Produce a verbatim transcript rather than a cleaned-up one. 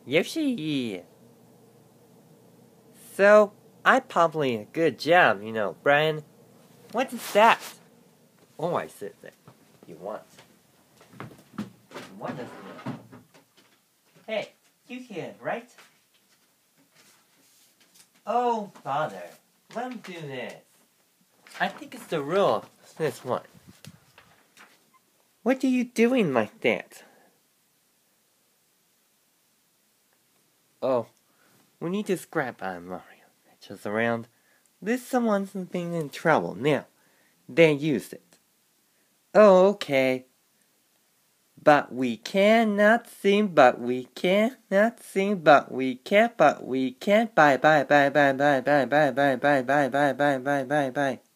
Yoshi! So, I probably a good job, you know, Brian. What is that? Oh, I said that. You want. What does it mean? Hey, you here, right? Oh, bother. Let him do this. I think it's the rule. This one. What are you doing like that? Oh, we need to scrap on Mario. Just around. This someone's being in trouble. Now, they used it. Oh, okay. But we cannot sing, but we cannot sing, but we can't, but we can't. Bye, bye, bye, bye, bye, bye, bye, bye, bye, bye, bye, bye, bye, bye, bye.